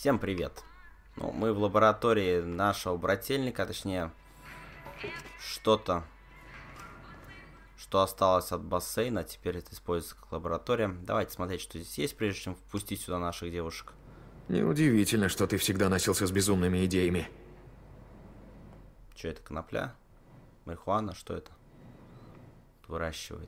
Всем привет! Ну, мы в лаборатории нашего брательника, точнее, что-то, что осталось от бассейна, теперь это используется как лаборатория. Давайте смотреть, что здесь есть, прежде чем впустить сюда наших девушек. Неудивительно, что ты всегда носился с безумными идеями. Что это, конопля? Марихуана? Что это? Выращивает.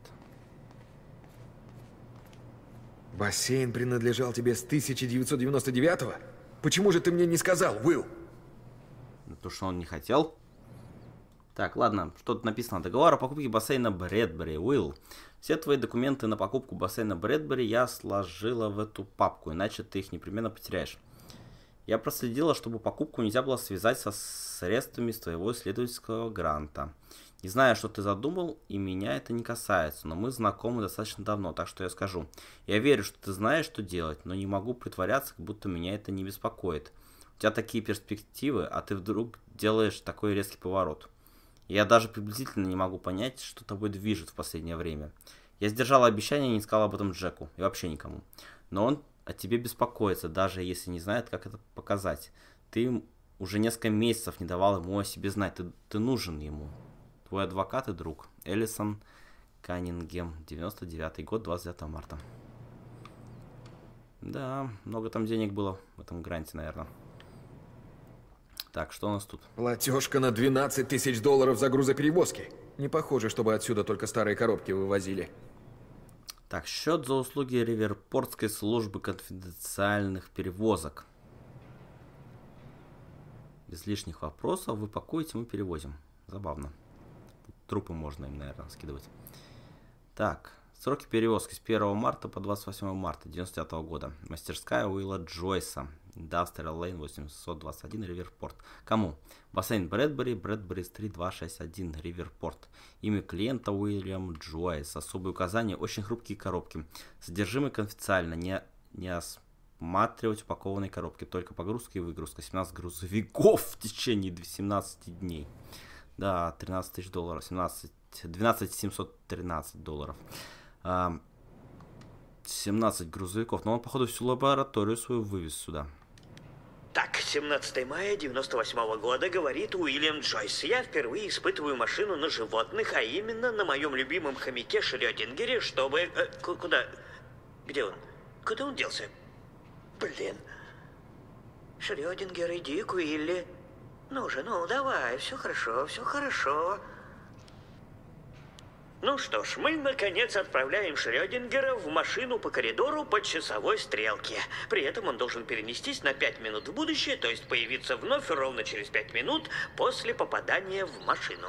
Бассейн принадлежал тебе с 1999-го? Почему же ты мне не сказал, Уилл? Потому что он не хотел. Так, ладно, что тут написано? Договор о покупке бассейна Брэдбери. Уилл, все твои документы на покупку бассейна Брэдбери я сложила в эту папку, иначе ты их непременно потеряешь. Я проследила, чтобы покупку нельзя было связать со средствами с твоего исследовательского гранта. Не знаю, что ты задумал, и меня это не касается, но мы знакомы достаточно давно, так что я скажу. Я верю, что ты знаешь, что делать, но не могу притворяться, как будто меня это не беспокоит. У тебя такие перспективы, а ты вдруг делаешь такой резкий поворот. Я даже приблизительно не могу понять, что тобой движет в последнее время. Я сдержала обещание и не сказала об этом Джеку, и вообще никому. Но он о тебе беспокоится, даже если не знает, как это показать. Ты уже несколько месяцев не давал ему о себе знать, ты нужен ему. Твой адвокат и друг. Элисон Каннингем, 99-й год, 29 марта. Да, много там денег было в этом гранте, наверное. Так, что у нас тут? Платежка на 12 тысяч долларов за грузоперевозки. Не похоже, чтобы отсюда только старые коробки вывозили. Так, счет за услуги Риверпортской службы конфиденциальных перевозок. Без лишних вопросов вы пакуете, мы перевозим. Забавно. Трупы можно им, наверное, скидывать. Так, сроки перевозки с 1 марта по 28 марта 99 года. Мастерская Уилла Джойса. Индастриал Лейн 821, Риверпорт. Кому? Бассейн Брэдбери, Брэдбери-стрит 261, Риверпорт. Имя клиента Уильям Джойс. Особые указания, очень хрупкие коробки. Содержимое конфиденциально, не осматривать упакованные коробки. Только погрузка и выгрузка. 17 грузовиков в течение 17 дней. Да, 13 тысяч долларов, 12 713 долларов. 17 грузовиков, но он, походу, всю лабораторию свою вывез сюда. Так, 17 мая 98 года, говорит Уильям Джойс. Я впервые испытываю машину на животных, а именно на моем любимом хомяке Шрёдингере, чтобы... куда? Где он? Куда он делся? Блин. Шрёдингер, иди к Уилли. Ну же, ну давай, все хорошо, все хорошо. Ну что ж, мы наконец отправляем Шрёдингера в машину по коридору по часовой стрелке. При этом он должен перенестись на 5 минут в будущее, то есть появиться вновь ровно через 5 минут после попадания в машину.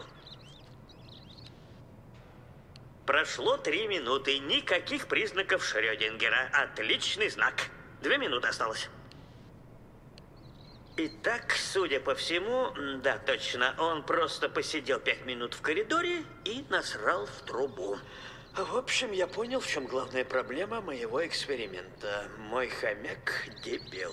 Прошло 3 минуты, никаких признаков Шрёдингера. Отличный знак. 2 минуты осталось. Итак, судя по всему, да, точно, он просто посидел 5 минут в коридоре и насрал в трубу. В общем, я понял, в чем главная проблема моего эксперимента. Мой хомяк дебил.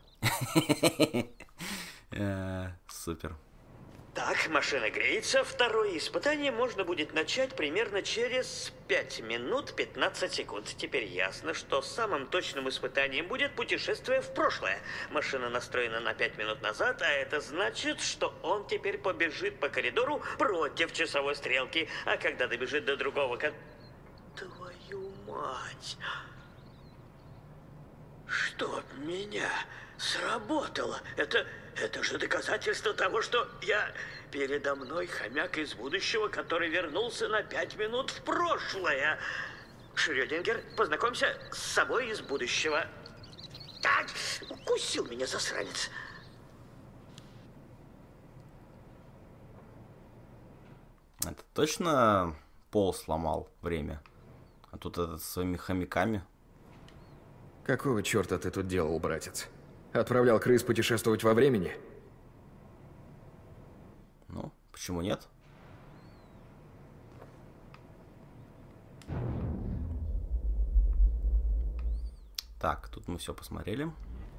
Супер. Так, машина греется. Второе испытание можно будет начать примерно через 5 минут 15 секунд. Теперь ясно, что самым точным испытанием будет путешествие в прошлое. Машина настроена на 5 минут назад, а это значит, что он теперь побежит по коридору против часовой стрелки. А когда добежит до другого Твою мать! Чтоб меня сработало! Это же доказательство того, что передо мной хомяк из будущего, который вернулся на 5 минут в прошлое. Шрёдингер, познакомься с собой из будущего. Так, укусил меня засранец. Это точно Пол сломал время? А тут этот со своими хомяками. Какого черта ты тут делал, братец? Отправлял крыс путешествовать во времени? Ну, почему нет? Так, тут мы все посмотрели.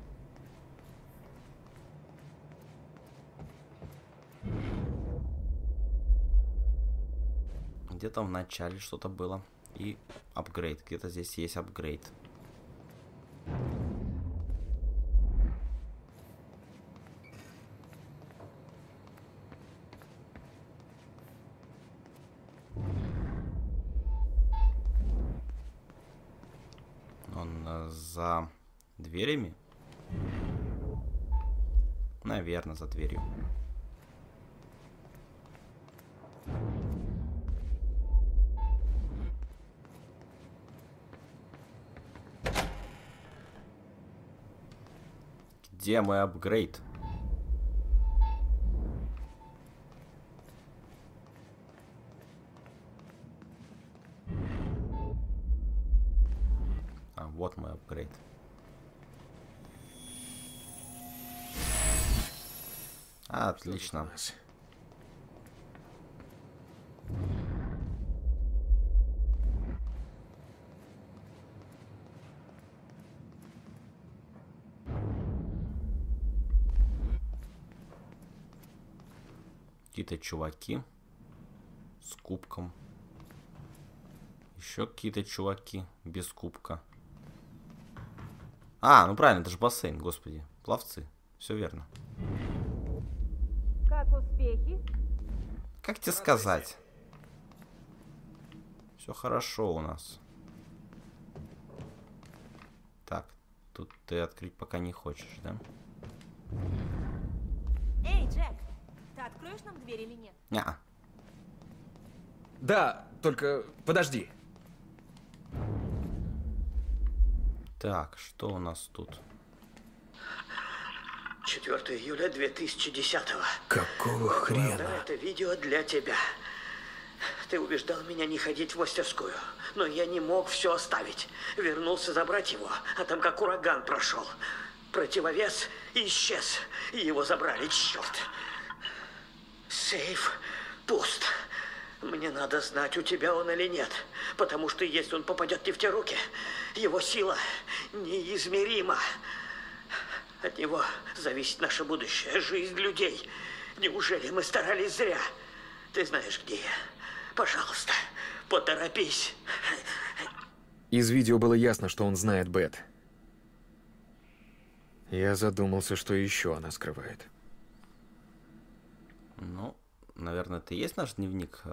Где-то в начале что-то было. И апгрейд. Где-то здесь есть апгрейд. Он за дверями? Наверное, за дверью. Где мой апгрейд? А, вот мой апгрейд. Отлично. Какие-то чуваки с кубком. Еще какие-то чуваки без кубка. А, ну правильно, это же бассейн, господи. Пловцы. Все верно. Как успехи? Как тебе сказать? Все хорошо у нас. Так, тут ты открыть пока не хочешь, да? Эй, Джек, ты откроешь нам дверь или нет? Неа. Да, только подожди. Так, что у нас тут? 4 июля 2010-го. Какого Да, хрена? это видео для тебя. Ты убеждал меня не ходить в мастерскую, но я не мог все оставить. Вернулся забрать его, а там как ураган прошел. Противовес исчез, и его забрали, черт. Сейф пуст. Мне надо знать, у тебя он или нет, потому что если он попадет не в те руки, его сила неизмерима. От него зависит наше будущее, жизнь людей. Неужели мы старались зря? Ты знаешь, где я. Пожалуйста, поторопись. Из видео было ясно, что он знает Бет. Я задумался, что еще она скрывает. Ну, наверное, это и есть наш дневник.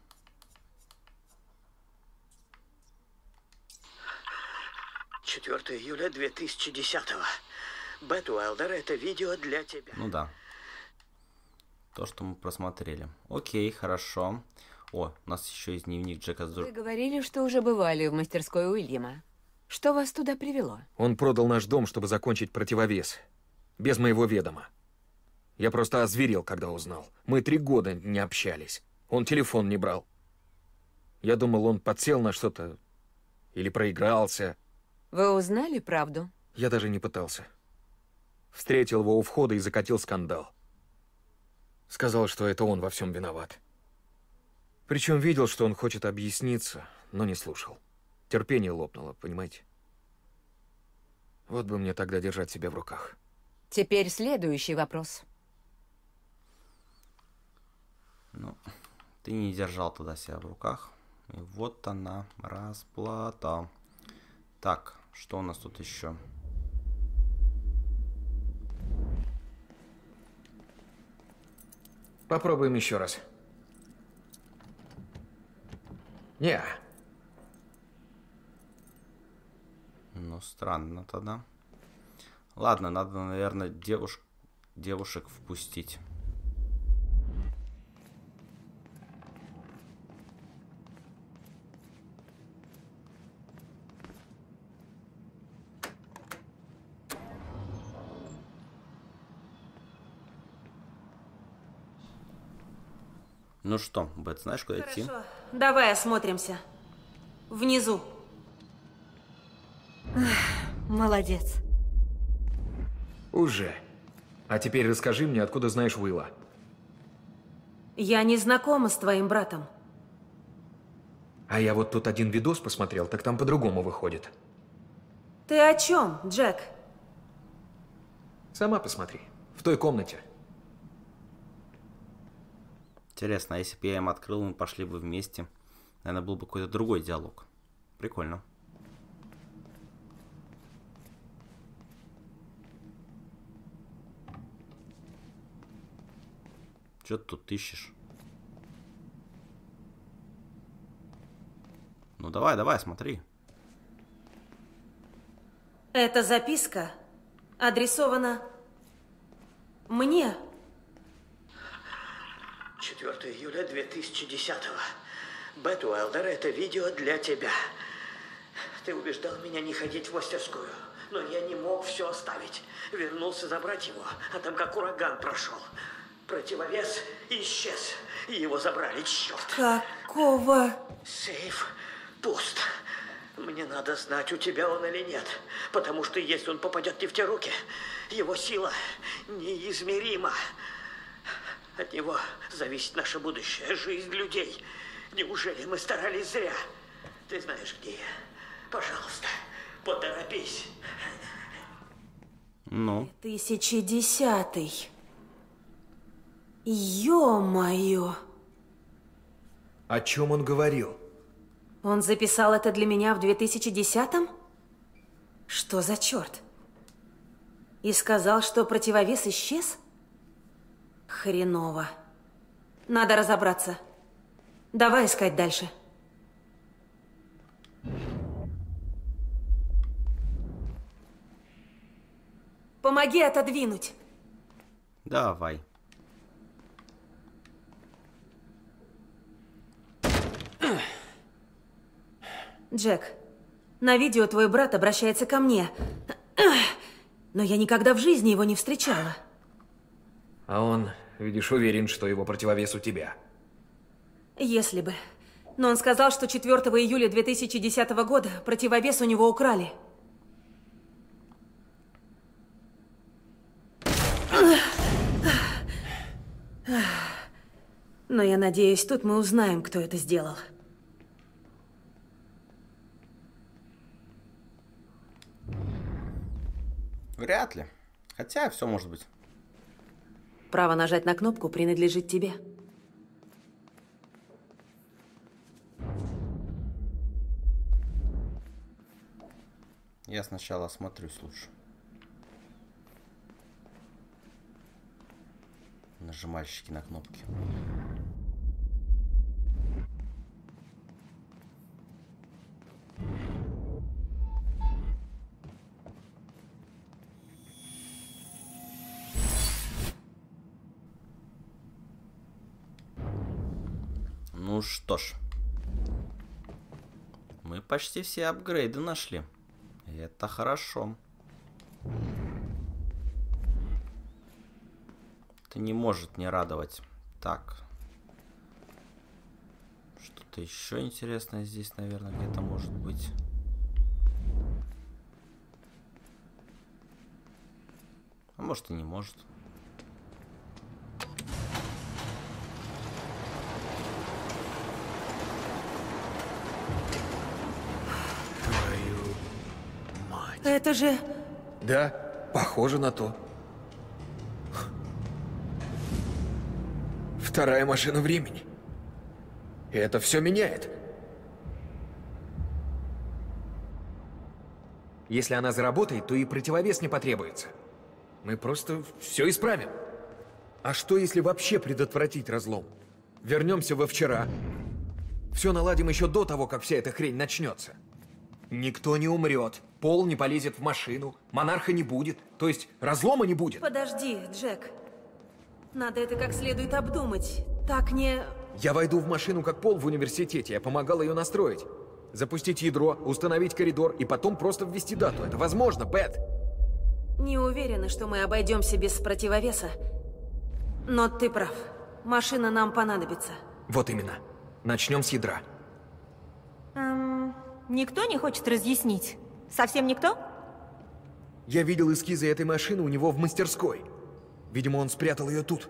4 июля 2010-го. Бет Уайлдер, это видео для тебя. Ну да. То, что мы просмотрели. Окей, хорошо. О, у нас еще есть дневник Джека Вы говорили, что уже бывали в мастерской Уильяма. Что вас туда привело? Он продал наш дом, чтобы закончить противовес. Без моего ведома. Я просто озверел, когда узнал. Мы 3 года не общались. Он телефон не брал. Я думал, он подсел на что-то. Или проигрался. Вы узнали правду? Я даже не пытался. Встретил его у входа и закатил скандал. Сказал, что это он во всем виноват. Причем видел, что он хочет объясниться, но не слушал. Терпение лопнуло, понимаете? Вот бы мне тогда держать себя в руках. Теперь следующий вопрос. Ну, ты не держал тогда себя в руках. И вот она, расплата. Так, что у нас тут еще? Попробуем еще раз. Не. Ну, странно тогда. Ладно, надо, наверное, девушек впустить. Ну что, Бет, знаешь, куда идти? Хорошо, давай осмотримся. Внизу. Молодец. Уже. А теперь расскажи мне, откуда знаешь Уилла. Я не знакома с твоим братом. А я вот тут один видос посмотрел, так там по-другому выходит. Ты о чем, Джек? Сама посмотри. В той комнате. Интересно, а если бы я им открыл, мы пошли бы вместе, наверное, был бы какой-то другой диалог. Прикольно. Что ты тут ищешь? Ну давай, давай, смотри. Эта записка адресована мне. 4 июля 2010-го. Бет Уэлдер, это видео для тебя. Ты убеждал меня не ходить в мастерскую, но я не мог все оставить. Вернулся забрать его, а там как ураган прошел. Противовес исчез, и его забрали, черт. Какого? Сейф пуст. Мне надо знать, у тебя он или нет. Потому что если он попадет не в те руки, его сила неизмерима. От него зависит наше будущее, жизнь людей. Неужели мы старались зря? Ты знаешь, где я. Пожалуйста, поторопись. Ну, 2010-й. Ё-моё. О чем он говорил? Он записал это для меня в 2010-м? Что за черт? И сказал, что противовес исчез? Хреново. Надо разобраться. Давай искать дальше. Помоги отодвинуть. давай. Джек, на видео твой брат обращается ко мне. Но я никогда в жизни его не встречала. А он, видишь, уверен, что его противовес у тебя. Если бы. Но он сказал, что 4 июля 2010 года противовес у него украли. Но я надеюсь, тут мы узнаем, кто это сделал. Вряд ли. Хотя все может быть. Право нажать на кнопку принадлежит тебе. Я сначала осмотрюсь лучше. Нажимальщики на кнопки. Ну что ж. Мы почти все апгрейды нашли. И это хорошо. Это не может не радовать. Так. Что-то еще интересное здесь, наверное, где-то может быть. А может и не может. Твою мать. Это же... Да, похоже на то. Вторая машина времени. И это все меняет. Если она заработает, то и противовес не потребуется. Мы просто все исправим. А что, если вообще предотвратить разлом? Вернемся во вчера. Все наладим еще до того, как вся эта хрень начнется. Никто не умрет, Пол не полезет в машину, монарха не будет, то есть разлома не будет. Подожди, Джек. Надо это как следует обдумать. Так не... Я войду в машину как Пол в университете, я помогал ее настроить. Запустить ядро, установить коридор и потом просто ввести дату. Это возможно, Бет. Не уверена, что мы обойдемся без противовеса. Но ты прав. Машина нам понадобится. Вот именно. Начнем с ядра. Никто не хочет разъяснить? Совсем никто? Я видел эскизы этой машины у него в мастерской. Видимо, он спрятал ее тут.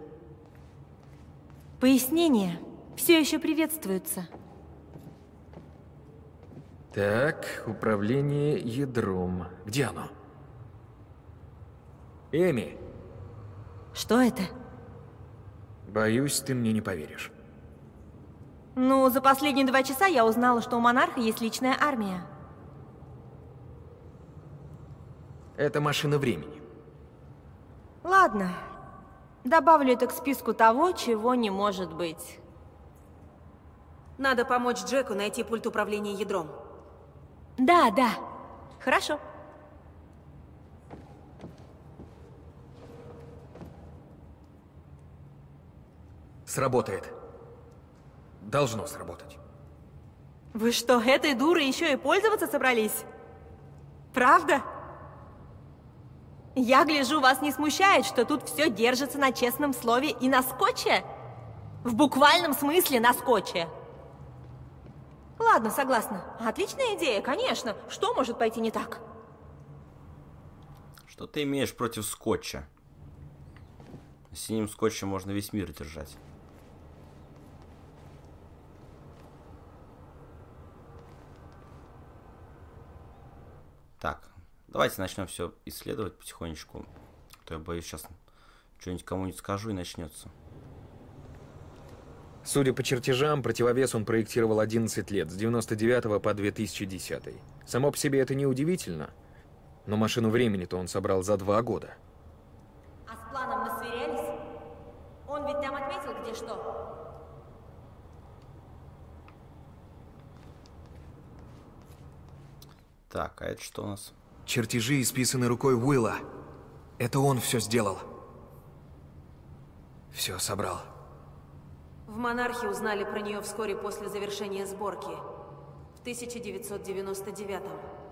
Пояснения все еще приветствуются. Так, управление ядром. Где оно? Эми, Что это? боюсь, ты мне не поверишь. Ну, за последние 2 часа я узнала, что у монарха есть личная армия. Это машина времени. Ладно. Добавлю это к списку того, чего не может быть. Надо помочь Джеку найти пульт управления ядром. Да, да. Хорошо. Сработает. Должно сработать. Вы что, этой дурой еще и пользоваться собрались? Правда? Я гляжу, вас не смущает, что тут все держится на честном слове и на скотче? В буквальном смысле на скотче. Ладно, согласна. Отличная идея, конечно. Что может пойти не так? Что ты имеешь против скотча? Синим скотчем можно весь мир держать. Так, давайте начнем все исследовать потихонечку. А то я боюсь, сейчас что-нибудь кому-нибудь скажу и начнется. Судя по чертежам, противовес он проектировал 11 лет, с 99 по 2010. Само по себе это не удивительно, но машину времени-то он собрал за 2 года. А с планом мы сверялись? Он ведь там отметил, где что? Так, а это что у нас? Чертежи исписаны рукой Уилла. Это он все сделал. Все собрал. В Монархе узнали про нее вскоре после завершения сборки. В 1999-м.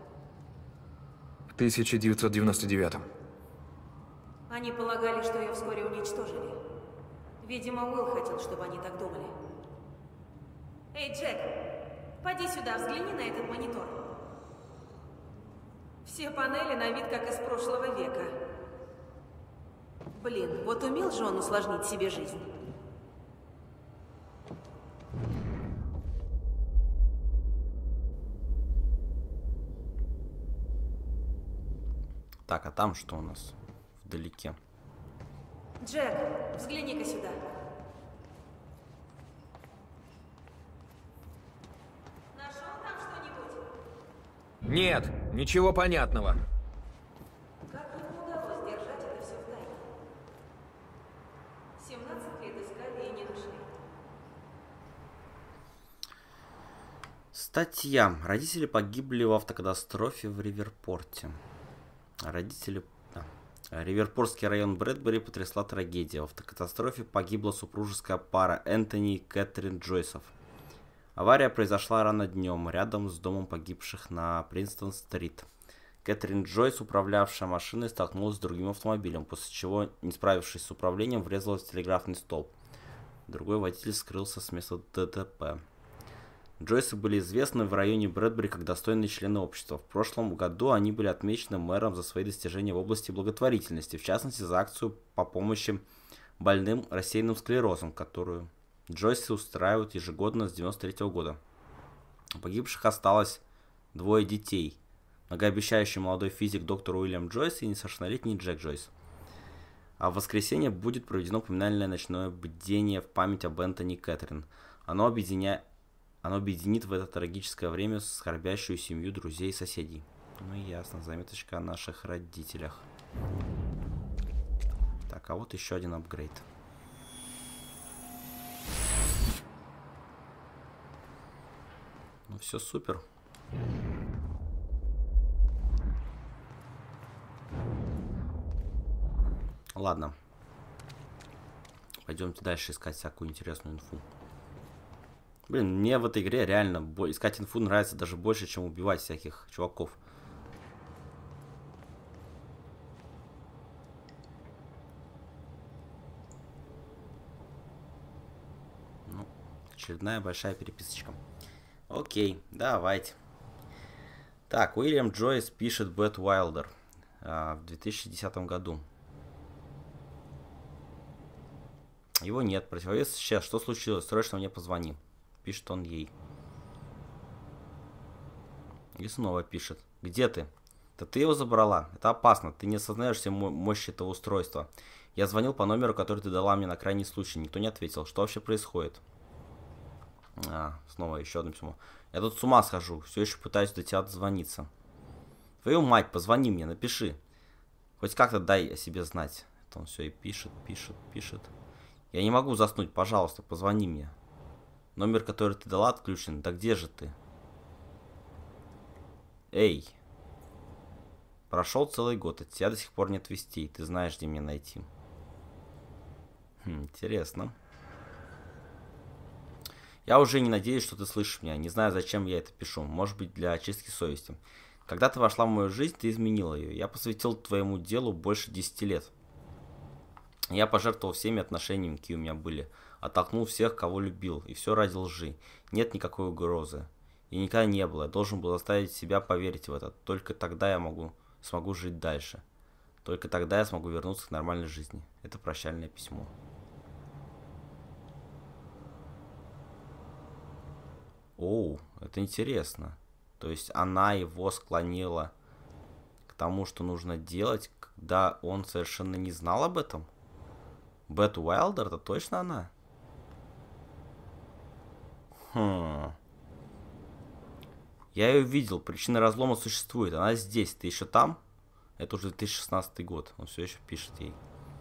В 1999. Они полагали, что ее вскоре уничтожили. Видимо, Уилл хотел, чтобы они так думали. Эй, Джек, поди сюда, взгляни на этот монитор. Все панели на вид как из прошлого века. Блин, вот умел же он усложнить себе жизнь. Так, а там что у нас? Вдалеке. Джек, взгляни-ка сюда. Нашел там что-нибудь? Нет, ничего понятного. Как ему удалось держать это все в тайне? 17 лет искали и не нашли. Статья. Родители погибли в автокатастрофе в Риверпорте. Родители... Риверпортский район Брэдбери потрясла трагедия. В автокатастрофе погибла супружеская пара Энтони и Кэтрин Джойсов. Авария произошла рано днем, рядом с домом погибших на Принстон-стрит. Кэтрин Джойс, управлявшая машиной, столкнулась с другим автомобилем, после чего, не справившись с управлением, врезалась в телеграфный столб. Другой водитель скрылся с места ДТП. Джойсы были известны в районе Брэдбери как достойные члены общества. В прошлом году они были отмечены мэром за свои достижения в области благотворительности, в частности за акцию по помощи больным рассеянным склерозом, которую Джойсы устраивают ежегодно с 1993 года. У погибших осталось 2 детей. Многообещающий молодой физик доктор Уильям Джойс и несовершеннолетний Джек Джойс. А в воскресенье будет проведено поминальное ночное бдение в память об Энтони и Кэтрин. Оно объединит в это трагическое время скорбящую семью, друзей и соседей. Ну ясно, заметочка о наших родителях. Так, а вот еще один апгрейд. Ну все супер. Ладно. Пойдемте дальше искать всякую интересную инфу. Блин, мне в этой игре реально искать инфу нравится даже больше, чем убивать всяких чуваков. Ну, очередная большая переписочка. Окей, давайте. Так, Уильям Джойс пишет Бет Уайлдер в 2010 году. Его нет, противовес исчез. Что случилось? Срочно мне позвони. Пишет он ей. И снова пишет. Где ты? Да ты его забрала. Это опасно. Ты не осознаешь всей мощи этого устройства. Я звонил по номеру, который ты дала мне на крайний случай. Никто не ответил. Что вообще происходит? Снова еще одно письмо. Я тут с ума схожу. Все еще пытаюсь до тебя дозвониться. Твою мать, позвони мне, напиши. Хоть как-то дай о себе знать. Это он все и пишет. Я не могу заснуть. Пожалуйста, позвони мне. Номер, который ты дала, отключен. Да где же ты? Эй. Прошел целый год, от тебя до сих пор нет вестей. Ты знаешь, где меня найти. Интересно. Я уже не надеюсь, что ты слышишь меня. Не знаю, зачем я это пишу. Может быть, для очистки совести. Когда ты вошла в мою жизнь, ты изменила ее. Я посвятил твоему делу больше 10 лет. Я пожертвовал всеми отношениями, какие у меня были. Оттолкнул всех, кого любил. И все ради лжи. Нет никакой угрозы. И никогда не было. Я должен был заставить себя поверить в это. Только тогда я смогу жить дальше. Только тогда я смогу вернуться к нормальной жизни. Это прощальное письмо. Оу, это интересно. То есть она его склонила к тому, что нужно делать, когда он совершенно не знал об этом? Бет Уайлдер, это точно она? Я ее видел, причина разлома существует. Она здесь, ты еще там? Это уже 2016 год, он все еще пишет ей.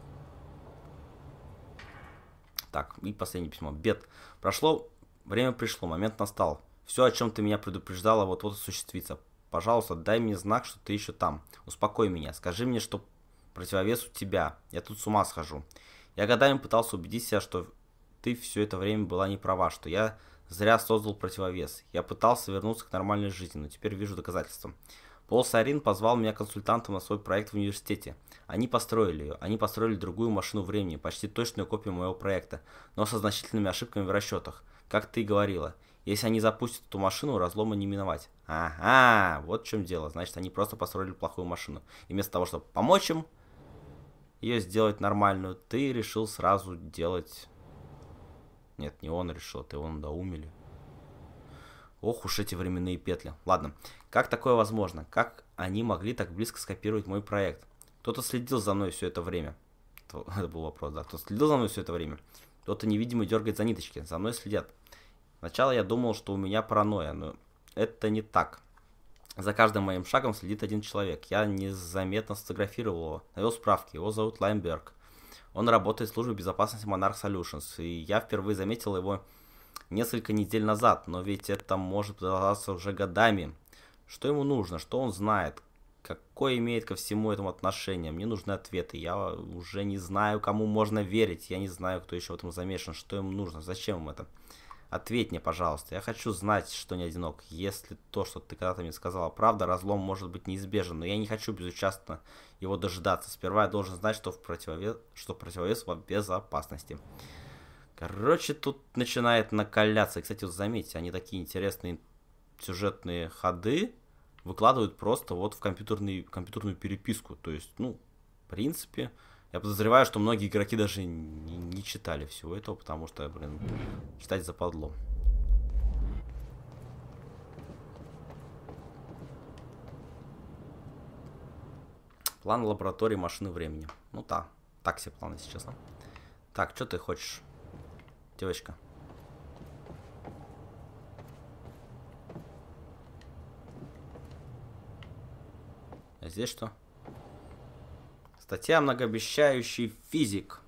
Так, и последнее письмо. Бет, время пришло, момент настал. Все, о чем ты меня предупреждала, вот-вот осуществится. Пожалуйста, дай мне знак, что ты еще там. Успокой меня, скажи мне, что противовес у тебя. Я тут с ума схожу. Я годами пытался убедить себя, что ты все это время была не права, что я зря создал противовес. Я пытался вернуться к нормальной жизни, но теперь вижу доказательства. Пол Сарин позвал меня консультантом на свой проект в университете. Они построили ее. Они построили другую машину времени, почти точную копию моего проекта, но со значительными ошибками в расчетах. Как ты и говорила. Если они запустят эту машину, разлома не миновать. Ага, вот в чем дело. Значит, они просто построили плохую машину. И вместо того, чтобы помочь им ее сделать нормальную, ты решил сразу делать... Нет, не он решил, ты его надоумили. Ох уж эти временные петли. Ладно, как такое возможно? Как они могли так близко скопировать мой проект? Кто-то следил за мной все это время. Это был вопрос, да. Кто-то следил за мной все это время. Кто-то невидимый дергает за ниточки. За мной следят. Сначала я думал, что у меня паранойя, но это не так. За каждым моим шагом следит один человек. Я незаметно сфотографировал его, навел справки. Его зовут Лаймберг. Он работает в службе безопасности Monarch Solutions. И я впервые заметил его несколько недель назад. Но ведь это может продолжаться уже годами. Что ему нужно? Что он знает? Какое имеет ко всему этому отношение? Мне нужны ответы. Я уже не знаю, кому можно верить. Я не знаю, кто еще в этом замешан. Что ему нужно? Зачем им это? Ответь мне, пожалуйста. Я хочу знать, что не одинок. Если то, что ты когда-то мне сказала, правда, разлом может быть неизбежен. Но я не хочу безучастно его дожидаться. Сперва я должен знать, что противовес в безопасности. Короче, тут начинает накаляться. И, кстати, вот заметьте, они такие интересные сюжетные ходы выкладывают просто вот в компьютерную переписку. То есть, ну, в принципе... Я подозреваю, что многие игроки даже не читали всего этого, потому что, блин, читать западло. План лаборатории машины времени. Ну да, так себе план, если честно. Так, что ты хочешь, девочка? А здесь что? Статья «Многообещающий физик».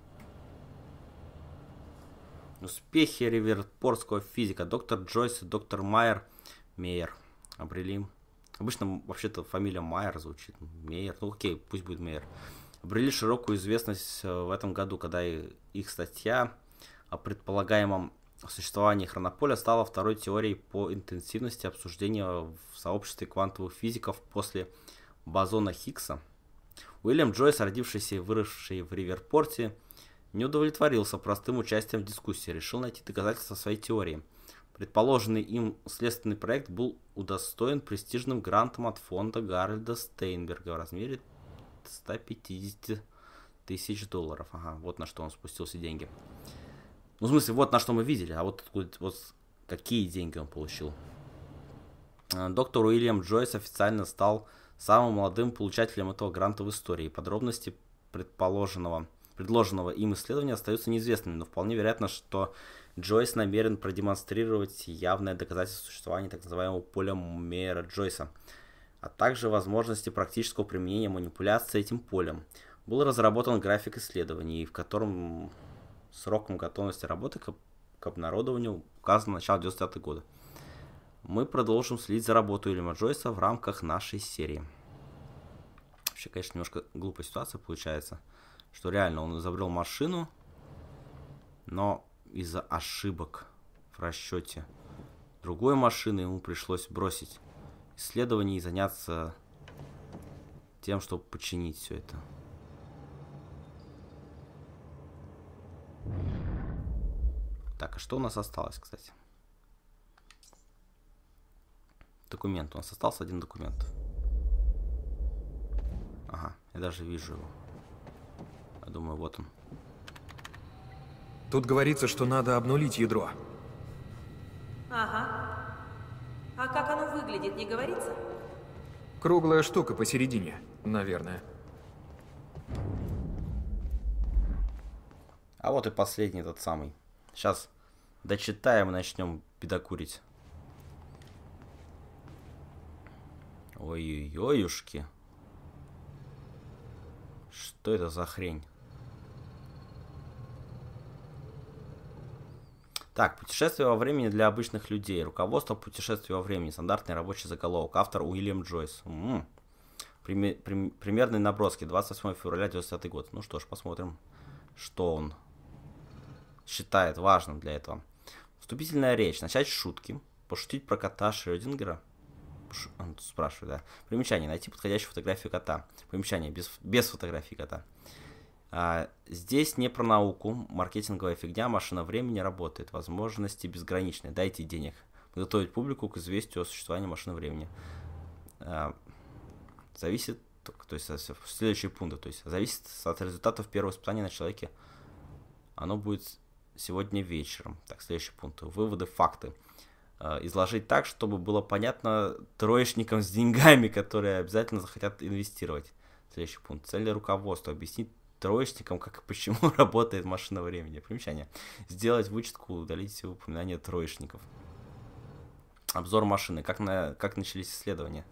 Успехи риверпортского физика. Доктор Джойс и доктор Мейер обрели... Обычно вообще-то фамилия Майер звучит. Мейер. Ну окей, пусть будет Мейер. Обрели широкую известность в этом году, когда их статья о предполагаемом существовании хронополя стала второй теорией по интенсивности обсуждения в сообществе квантовых физиков после бозона Хиггса. Уильям Джойс, родившийся и выросший в Риверпорте, не удовлетворился простым участием в дискуссии, решил найти доказательства своей теории. Предположенный им следственный проект был удостоен престижным грантом от фонда Гарольда Стейнберга в размере 150 тысяч долларов. Ага, вот на что он спустил все деньги. Ну, в смысле, вот на что мы видели, а вот какие деньги он получил. Доктор Уильям Джойс официально стал самым молодым получателем этого гранта в истории. Подробности предложенного им исследования остаются неизвестными, но вполне вероятно, что Джойс намерен продемонстрировать явное доказательство существования так называемого поля Мейера-Джойса, а также возможности практического применения манипуляции этим полем. Был разработан график исследований, в котором сроком готовности работы к обнародованию указано начало 90-х годов. Мы продолжим следить за работой Уильяма Джойса в рамках нашей серии. Вообще, конечно, немножко глупая ситуация получается, что реально он изобрел машину, но из-за ошибок в расчете другой машины, ему пришлось бросить исследование и заняться тем, чтобы починить все это. Так, а что у нас осталось, кстати? Документ. У нас остался один документ. Ага, я даже вижу его. Я думаю, вот он. Тут говорится, что надо обнулить ядро. Ага. А как оно выглядит, не говорится? Круглая штука посередине, наверное. А вот и последний этот самый. Сейчас дочитаем и начнем педокурить. Ой-ой-ой-ушки. Что это за хрень? Так, путешествие во времени для обычных людей. Руководство путешествия во времени. Стандартный рабочий заголовок. Автор Уильям Джойс. Примерные наброски. 28 февраля 1990 год. Ну что ж, посмотрим, что он считает важным для этого. Вступительная речь. Начать с шутки. Пошутить про кота Шрёдингера. Он спрашивает, да. Примечание. Найти подходящую фотографию кота. Примечание. Без фотографии кота. Здесь не про науку. Маркетинговая фигня. Машина времени работает. Возможности безграничны. Дайте денег. Подготовить публику к известию о существовании машины времени. Зависит... То есть, следующие пункты. То есть, зависит от результатов первого испытания на человеке. Оно будет сегодня вечером. Так, следующий пункт. Выводы, факты. Изложить так, чтобы было понятно троечникам с деньгами, которые обязательно захотят инвестировать. Следующий пункт. Цели руководства. Объяснить троечникам, как и почему работает машина времени. Примечание. Сделать вычетку, удалить все упоминания троечников. Обзор машины. Как начались исследования.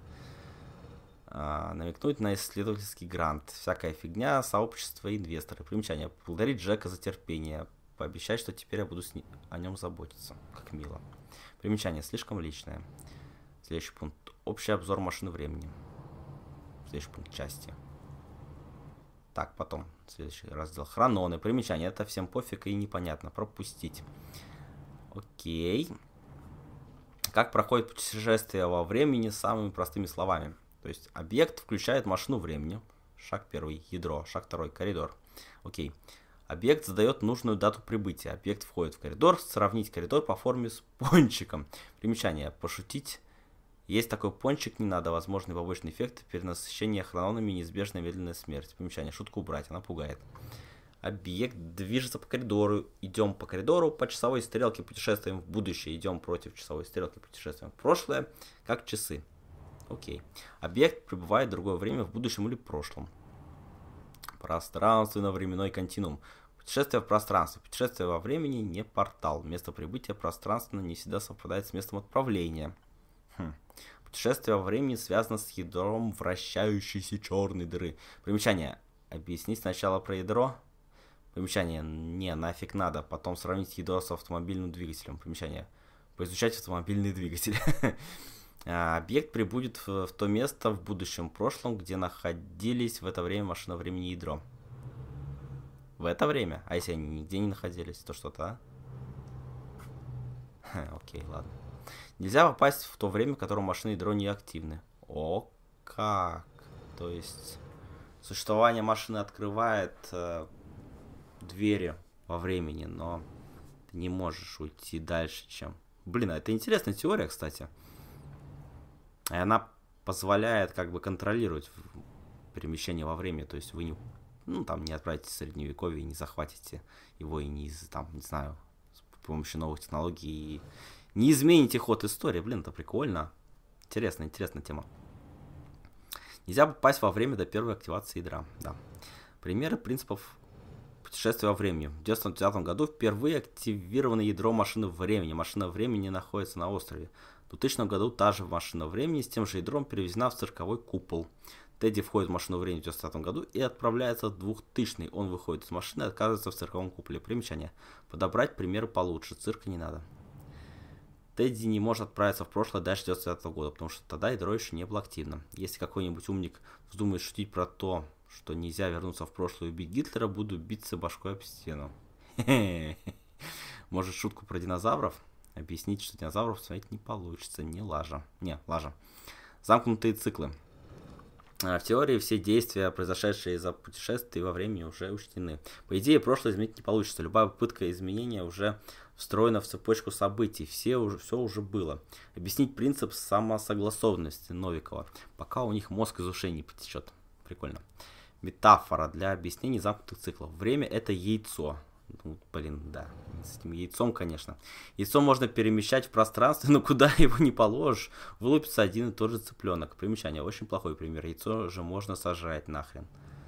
Намекнуть на исследовательский грант. Всякая фигня, сообщество и инвесторы. Примечание. Поблагодарить Джека за терпение. Пообещать, что теперь я буду о нем заботиться. Как мило. Примечание. Слишком личное. Следующий пункт. Общий обзор машины времени. Следующий пункт. Части. Так, потом. Следующий раздел. Хрононы. Примечание. Это всем пофиг и непонятно. Пропустить. Окей. Как проходит путешествие во времени самыми простыми словами. То есть объект включает машину времени. Шаг первый. Ядро. Шаг второй. Коридор. Окей. Объект задает нужную дату прибытия. Объект входит в коридор. Сравнить коридор по форме с пончиком. Примечание. Пошутить. Есть такой пончик, не надо. Возможный побочный эффект. Перенасыщение хрононами. Неизбежная медленная смерть. Примечание. Шутку убрать. Она пугает. Объект движется по коридору. Идем по коридору. По часовой стрелке путешествуем в будущее. Идем против часовой стрелки. Путешествуем в прошлое. Как часы. Окей. Объект пребывает в другое время в будущем или прошлом. Пространственно-временной континуум. Путешествие в пространстве. Путешествие во времени не портал. Место прибытия пространственно не всегда совпадает с местом отправления. Путешествие во времени связано с ядром вращающейся черной дыры. Примечание. Объяснить сначала про ядро. Примечание. Не, нафиг надо. Потом сравнить ядро с автомобильным двигателем. Примечание. Поизучать автомобильный двигатель. Объект прибудет в то место в будущем прошлом, где находились в это время машина времени и ядро. В это время? А если они нигде не находились, то что-то, Окей, ладно. Нельзя попасть в то время, в котором машины и ядро не активны. О, как? То есть существование машины открывает двери во времени, но ты не можешь уйти дальше, чем... Блин, а это интересная теория, кстати. И она позволяет как бы контролировать перемещение во времени. То есть вы не, не отправитесь в средневековье и не захватите его, и не знаю, с помощью новых технологий и не измените ход истории. Блин, это прикольно. Интересная тема. Нельзя попасть во время до первой активации ядра. Да. Примеры принципов путешествия во времени. В 1999 году впервые активировано ядро машины времени. Машина времени находится на острове. В 2000 году та же машина времени с тем же ядром перевезена в цирковой купол. Тедди входит в машину времени в 1990 году и отправляется в 2000-й. Он выходит из машины и оказывается в цирковом куполе. Примечание. Подобрать примеры получше. Цирка не надо. Тедди не может отправиться в прошлое дальше 1999 года, потому что тогда ядро еще не было активно. Если какой-нибудь умник вздумает шутить про то, что нельзя вернуться в прошлое и убить Гитлера, буду биться башкой об стену. Может, шутку про динозавров? Объяснить, что динозавров смотреть не получится. Не лажа. Не, лажа. Замкнутые циклы. В теории все действия, произошедшие из-за путешествий во времени, уже учтены. По идее, прошлое изменить не получится. Любая попытка изменения уже встроена в цепочку событий. Все уже было. Объяснить принцип самосогласованности Новикова. Пока у них мозг из ушей не потечет. Прикольно. Метафора для объяснения замкнутых циклов. Время — это яйцо. Ну, блин, да. С этим яйцом, конечно. Яйцо можно перемещать в пространстве, но куда его не положишь, вылупится один и тот же цыпленок. Примечание. Очень плохой пример. Яйцо же можно сожрать нахрен.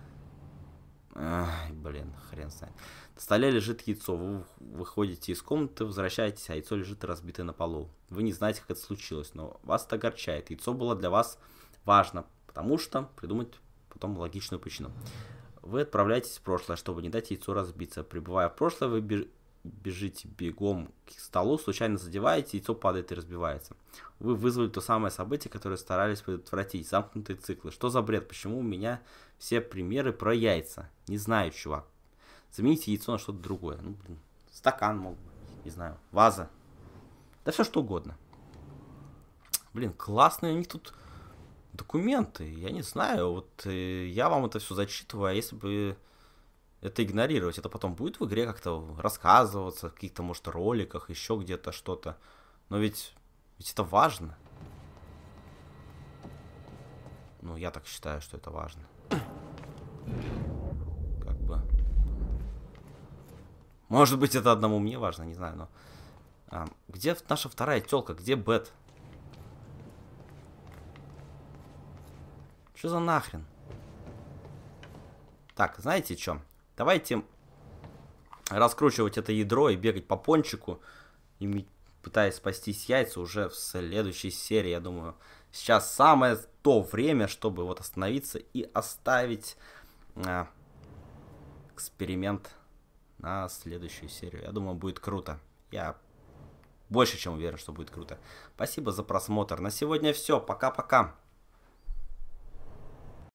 Ай, блин, хрен знает. На столе лежит яйцо. Вы выходите из комнаты, возвращаетесь, а яйцо лежит разбитое на полу. Вы не знаете, как это случилось, но вас это огорчает. Яйцо было для вас важно, потому что придумать потом логичную причину. Вы отправляетесь в прошлое, чтобы не дать яйцу разбиться. Прибывая в прошлое, вы бежите бегом к столу, случайно задеваете, яйцо падает и разбивается. Вы вызвали то самое событие, которое старались предотвратить. Замкнутые циклы. Что за бред? Почему у меня все примеры про яйца? Не знаю, чувак. Замените яйцо на что-то другое. Ну, блин, стакан мог бы, не знаю, ваза. Да все что угодно. Блин, классные у них тут документы. Я не знаю, вот я вам это все зачитываю, а если бы это игнорировать, это потом будет в игре как-то рассказываться, в каких-то, может, роликах, еще где-то что-то. Но ведь это важно. Ну, я так считаю, что это важно. Как бы. Может быть, это одному мне важно, не знаю, но... где наша вторая тёлка? Где Бет? Что за нахрен? Так, знаете что? Давайте раскручивать это ядро и бегать по пончику, и пытаясь спастись яйца уже в следующей серии, я думаю. Сейчас самое то время, чтобы вот остановиться и оставить эксперимент на следующую серию. Я думаю, будет круто. Я больше чем уверен, что будет круто. Спасибо за просмотр. На сегодня все. Пока-пока.